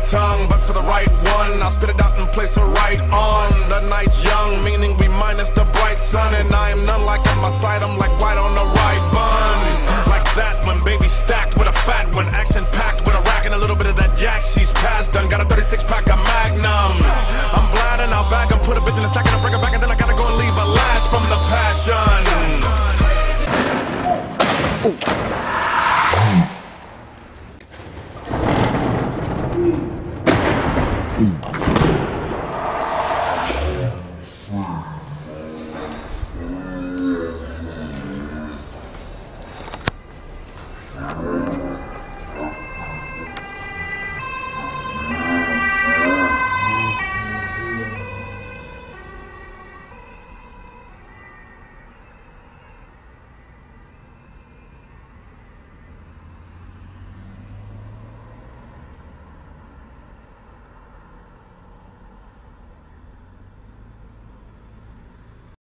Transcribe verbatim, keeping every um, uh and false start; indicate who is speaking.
Speaker 1: tongue, but for the right one, I'll spit it out and place it right on. The night's young, meaning we minus the bright sun, and I am none like on my side, I'm like